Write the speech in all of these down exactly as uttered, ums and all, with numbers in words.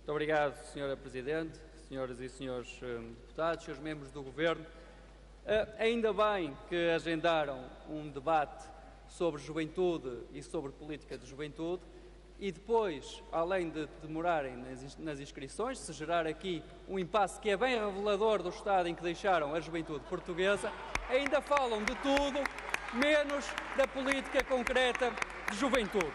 Muito obrigado, senhora Presidente, senhoras e senhores deputados, senhores membros do Governo. Uh, ainda bem que agendaram um debate sobre juventude e sobre política de juventude e depois, além de demorarem nas, nas inscrições, se gerar aqui um impasse que é bem revelador do estado em que deixaram a juventude portuguesa, ainda falam de tudo, menos da política concreta de juventude.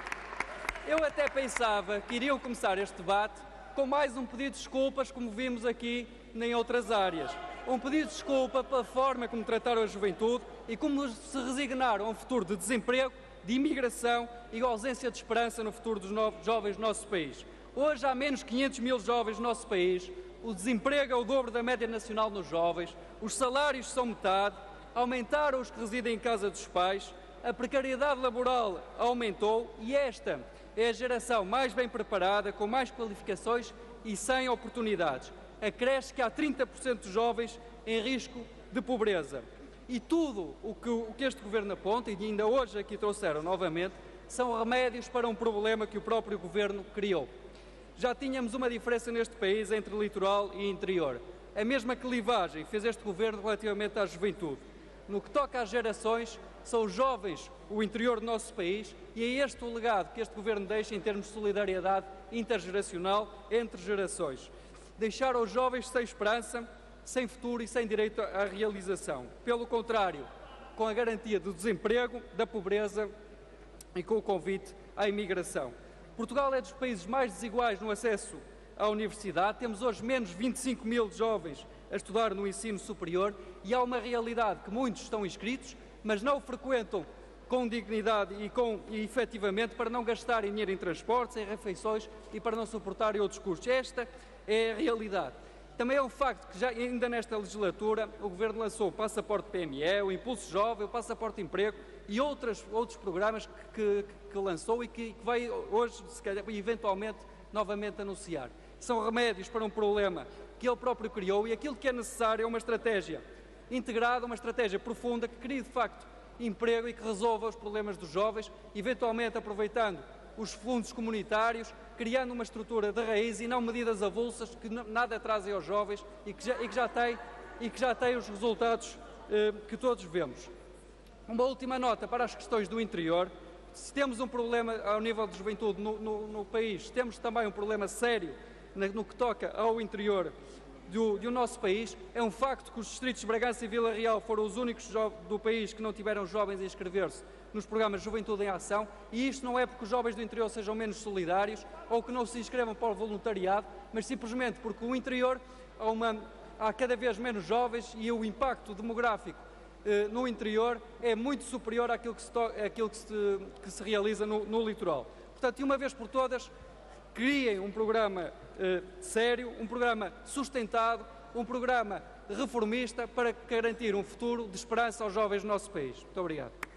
Eu até pensava que iriam começar este debate com mais um pedido de desculpas, como vimos aqui em outras áreas. Um pedido de desculpa pela forma como trataram a juventude e como se resignaram a um futuro de desemprego, de imigração e ausência de esperança no futuro dos novos jovens do nosso país. Hoje há menos de quinhentos mil jovens no nosso país, o desemprego é o dobro da média nacional nos jovens, os salários são metade, aumentaram os que residem em casa dos pais, a precariedade laboral aumentou e esta é a geração mais bem preparada, com mais qualificações e sem oportunidades. Acresce que há trinta por cento de jovens em risco de pobreza. E tudo o que, o que este Governo aponta, e ainda hoje aqui trouxeram novamente, são remédios para um problema que o próprio Governo criou. Já tínhamos uma diferença neste país entre litoral e interior. A mesma clivagem fez este Governo relativamente à juventude. No que toca às gerações, são os jovens o interior do nosso país e é este o legado que este Governo deixa em termos de solidariedade intergeracional entre gerações. Deixar os jovens sem esperança, sem futuro e sem direito à realização. Pelo contrário, com a garantia do desemprego, da pobreza e com o convite à imigração. Portugal é dos países mais desiguais no acesso à universidade. Temos hoje menos de vinte e cinco mil jovens a estudar no ensino superior e há uma realidade que muitos estão inscritos, mas não o frequentam com dignidade e, com, e efetivamente para não gastarem dinheiro em transportes, em refeições e para não suportarem outros custos. Esta é a realidade. Também é um facto que já ainda nesta legislatura o Governo lançou o Passaporte P M E, o Impulso Jovem, o Passaporte Emprego e outras, outros programas que, que, que lançou e que, que vai hoje, se calhar, eventualmente, novamente anunciar. São remédios para um problema que ele próprio criou e aquilo que é necessário é uma estratégia integrada, uma estratégia profunda que crie, de facto, emprego e que resolva os problemas dos jovens, eventualmente aproveitando os fundos comunitários, criando uma estrutura de raiz e não medidas avulsas que nada trazem aos jovens e que já, e que já, têm, e que já têm os resultados eh, que todos vemos. Uma última nota para as questões do interior. Se temos um problema ao nível de juventude no, no, no país, temos também um problema sério no que toca ao interior do, do nosso país. É um facto que os distritos de Bragança e Vila Real foram os únicos do país que não tiveram jovens a inscrever-se nos programas de Juventude em Ação, e isto não é porque os jovens do interior sejam menos solidários ou que não se inscrevam para o voluntariado, mas simplesmente porque o interior há, uma, há cada vez menos jovens e o impacto demográfico eh, no interior é muito superior àquilo que se, àquilo que se, que se realiza no, no litoral. Portanto, de uma vez por todas, criem um programa eh, sério, um programa sustentado, um programa reformista para garantir um futuro de esperança aos jovens do nosso país. Muito obrigado.